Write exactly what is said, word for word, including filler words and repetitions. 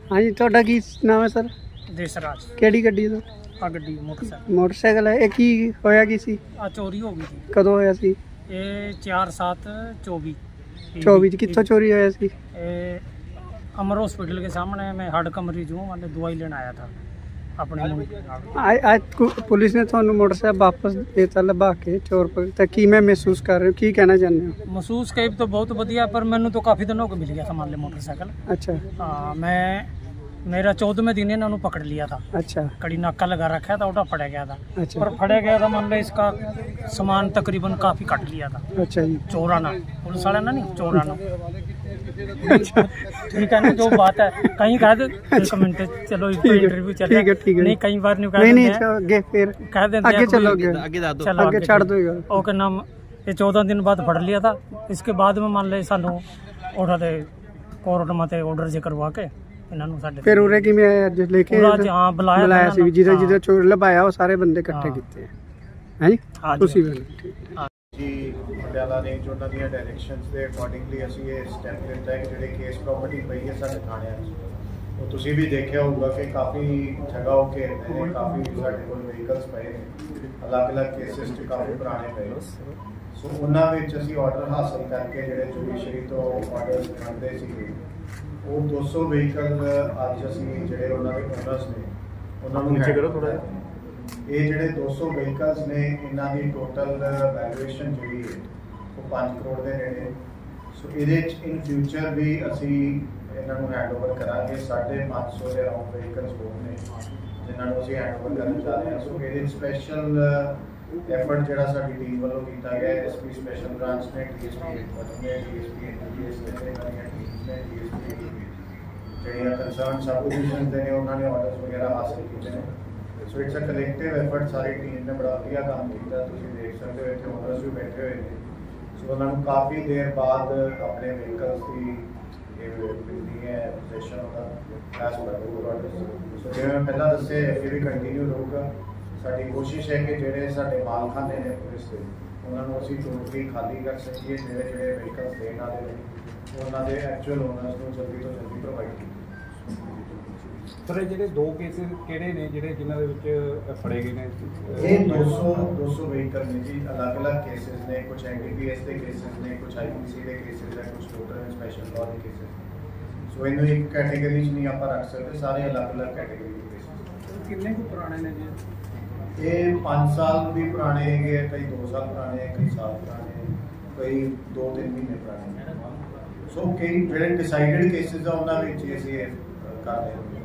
हाँ जी, ਤੁਹਾਡਾ ਕੀ ਨਾਮ ਹੈ ਸਰ? ਦੇਸਰਾਜ। ਕਿਹੜੀ ਗੱਡੀ ਦਾ? ਆ ਗੱਡੀ ਮੋਟਰਸਾਈਕਲ ਮੋਟਰਸਾਈਕਲ ਹੈ। ਇਹ ਕੀ ਹੋਇਆ ਕੀ ਸੀ? ਆ ਚੋਰੀ ਹੋ ਗਈ ਸੀ। ਕਦੋਂ ਹੋਇਆ ਸੀ? ਇਹ ਚਾਰ ਸੱਤ ਚੌਵੀ चौबीस कितों चोरी होया सी? अमर हॉस्पिटल के सामने मैं हार्ट का मरीज हूँ, मैंने दवाई लेने आया था अपने आज आज पुलिस ने थानू मोटरसाइकिल वापस देता लभा के चोर पर, तो की मैं महसूस कर रहे हो, की कहना चाहते हो? महसूस कई तो बहुत बढ़िया, पर मैंने तो काफ़ी दिनों को मिल गया था मान लो मोटरसाइकिल। अच्छा। हाँ, मैं मेरा चौदहवें दिन इन्होंने पकड़ लिया था। अच्छा। कड़ी नाका लगा रखा था, उठा फड़ा गया था। अच्छा। पर फड़ा गया था मान लो इसका सामान तकरीबन काफ़ी कट लिया था। अच्छा जी। चोराना पुलिस वाला ना नहीं चोराना। अच्छा। ठीक है ना, जो बात है कहीं कह दे एक मिनट, चलो इंटरव्यू चल रहा है। नहीं कई बार नहीं नहीं नहीं आगे फिर कह देते हैं आगे चलो, आगे चलो, आगे छोड़ दो। ओके नाम ये चौदह दिन बाद फड़ लिया था। इसके बाद में मान ले सानू ऑर्डर दे कोर्ट मते ऑर्डर जे करवा के फिर उरे कि मैं लेके हाँ बुलाया बुलाया सी जिधर जिधर चोर लभाया वो सारे बंदे इकट्ठे किए हैं जी। ਤੁਸੀਂ ਜੀ ਪਟਿਆਲਾ ਰੇਂਜ ਉਹਨਾਂ ਦੀਆਂ ਡਾਇਰੈਕਸ਼ਨਸ ਦੇ ਅਕੋਰਡਿੰਗਲੀ ਅਸੀਂ ਇਹ ਸਟੈਪ ਲਿੱਤਾ ਹੈ। ਜਿਹੜੇ ਕੇਸ ਪ੍ਰਾਪਰਟੀ ਪਈ ਹੈ ਸਾਡੇ ਥਾਣਿਆਂ 'ਚ, ਉਹ ਤੁਸੀਂ ਵੀ ਦੇਖਿਆ ਹੋਊਗਾ ਕਿ ਕਾਫੀ ਜਗ੍ਹਾ ਹੋ ਕੇ ਨੇ, ਕਾਫੀ ਸਾਡੇ ਕੋਲ ਵਹੀਕਲਸ ਪਏ ਨੇ, ਅਲੱਗ-ਅਲੱਗ ਕੇਸਿਸ 'ਚ ਕਾਫੀ ਪੁਰਾਣੇ ਪਏ। ਸੋ ਉਹਨਾਂ ਵਿੱਚ ਅਸੀਂ ਆਰਡਰ ਹਾਸਲ ਕਰਕੇ ਜਿਹੜੇ ਜੁਡੀਸ਼ਰੀ ਤੋਂ ਆਰਡਰ ਮੰਗਦੇ ਸੀਗੇ, ਉਹ ਦੋ ਸੌ ਵਹੀਕਲ ਅੱਜ ਅਸੀਂ ਜਿਹੜੇ ਉਹਨਾਂ ਦੇ ਓਨਰਸ ਨੇ ਉਹਨਾਂ ਨੂੰ ਨੀਚੇ ਕਰੋ ਥੋੜਾ। ਇਹ ਜਿਹੜੇ ਦੋ ਸੌ ਵਹੀਕਲਸ ਨੇ ਇਹਨਾਂ ਦੀ ਟੋਟਲ ਵੈਲੂਏਸ਼ਨ ਜਿਹੜੀ ਹੈ ਉਹ ਪੰਜ ਕਰੋੜ ਦੇ ਨੇੜੇ। ਸੋ ਇਹਦੇ 'ਚ ਇਨ ਫਿਊਚਰ ਵੀ ਅਸੀਂ ਇਹਨਾਂ ਨੂੰ ਹੈਂਡ ਓਵਰ ਕਰਾਂਗੇ। ਸਾਢੇ ਪੰਜ ਸੌ ਦੇ ਅਰਾਊਂਡ ਵਹੀਕਲਸ ਹੋਰ ਨੇ ਜਿਨ੍ਹਾਂ ਨੂੰ ਅਸੀਂ ਹੈਂਡ ਓਵਰ ਕਰਨਾ ਚਾਹ ਰਹੇ ਹਾਂ। ਸੋ ਇਹਦੇ ਸਪੈਸ਼ਲ ਐਫਰਟ ਜਿਹੜਾ ਸਾਡੀ ਟੀਮ ਵੱਲੋਂ ਕੀਤਾ ਗਿਆ, ਐਸ ਪੀ ਸਪੈਸ਼ਲ ਬ੍ਰਾਂਚ ਨੇ, ਡੀ ਐਸ ਪੀ ਨੇ, ਡੀ ਐਸ ਪੀ ਐਨਡੀਐਸ ਨੇ, ਟੀਮਸ ਨੇ, ਡੀ ਐਸ ਪੀ ਜਿਹੜੀਆਂ ਕੰਸਰਨ ਸਬ ਡਿਵੀਜ਼ਨ ਦੇ ਨੇ ਉਹਨਾਂ ਨੇ ਆਰਡਰਸ ਵਗੈਰਾ ਹਾਸਲ ਕੀਤੇ ਨੇ। So it's a collective effort. ਸਾਰੀ ਟੀਮ ਨੇ ਬੜਾ ਵਧੀਆ ਕੰਮ ਕੀਤਾ। ਤੁਸੀਂ ਦੇਖ ਸਕਦੇ ਹੋ ਇੱਥੇ ਓਨਰਸ ਵੀ ਬੈਠੇ ਹੋਏ ਨੇ। ਸੋ ਉਹਨਾਂ ਨੂੰ ਕਾਫੀ ਦੇਰ ਬਾਅਦ ਆਪਣੇ ਵਹੀਕਲਸ ਦੀ ਇਹ ਮਿਲਦੀ ਹੈ ਪੋਜੀਸ਼ਨ ਉਹਦਾ ਐਸ ਪਰ ਆਰਡਰਸ। ਸੋ ਜਿਵੇਂ ਮੈਂ ਪਹਿਲਾਂ ਦੱਸਿਆ, ਇਹ ਵੀ ਕੰਟੀਨਿਊ ਰਹੂਗਾ। ਸਾਡੀ ਕੋਸ਼ਿਸ਼ ਹੈ ਕਿ ਜਿਹੜੇ ਸਾਡੇ ਮਾਲਖਾਨੇ ਨੇ ਪੁਲਿਸ ਦੇ, ਉਹਨਾਂ ਨੂੰ ਅਸੀਂ ਟੋਟਲੀ ਖਾਲੀ ਕਰ ਸਕੀਏ। ਜਿਹੜੇ ਜਿਹੜੇ ਵਹੀਕਲਸ ਦੇਣ ਵਾਲੇ ਨੇ ਉਹਨਾਂ ਦੇ ਐਕਚੁਅਲ ਓਨਰਸ ਨੂੰ ਜਲਦੀ ਤੋਂ ਜਲਦੀ ਪ੍ਰੋਵਾਈਡ ਕੀਤੇ। ਸਰ ਜਿਹੜੇ ਦੋ ਕੇਸਿਸ ਕਿਹੜੇ ਨੇ ਜਿਹੜੇ ਜਿਨ੍ਹਾਂ ਦੇ ਵਿੱਚ ਫੜੇ ਗਏ ਨੇ? ਇਹ ਦੋ ਸੌ ਦੋ ਸੌ ਵਹੀਕਲ ਨੇ ਜੀ, ਅਲੱਗ-ਅਲੱਗ ਕੇਸਿਸ ਨੇ। ਕੁਝ ਐਨ ਡੀ ਪੀ ਐਸ ਦੇ ਕੇਸਿਸ ਨੇ, ਕੁਝ ਆਈ ਪੀ ਸੀ ਦੇ ਕੇਸਿਸ ਹੈ, ਕੁਝ ਮੋਟਰ ਐਂਡ ਸਪੈਸ਼ਲ ਲਾਅ ਦੇ ਕੇਸਿਸ। ਸੋ ਇਹਨੂੰ ਇੱਕ ਕੈਟੇਗਰੀ 'ਚ ਨਹੀਂ ਆਪਾਂ ਰੱਖ ਸਕਦੇ, ਸਾਰੇ ਅਲੱਗ-ਅਲੱਗ ਕੈਟੇਗਰੀ ਦੇ ਕੇਸਿਸ। ਕਿੰਨੇ ਕੁ ਪੁਰਾਣੇ ਨੇ ਜੀ? ਇਹ ਪੰਜ ਸਾਲ ਵੀ ਪੁਰਾਣੇ ਹੈਗੇ, ਕਈ ਦੋ ਸਾਲ ਪੁਰਾਣੇ, ਕਈ ਸਾਲ ਪੁਰਾਣੇ, ਕਈ ਦੋ ਤਿੰਨ ਮਹੀਨੇ ਪੁਰਾਣੇ। ਸੋ ਕਈ ਜਿਹੜੇ ਡਿਸਾਈਡਡ ਕੇਸਿਸ ਆ ਉਹਨਾਂ ਵਿੱਚ ਅਸੀਂ ਇਹ ਕਰ ਰਹੇ ਹਾਂ।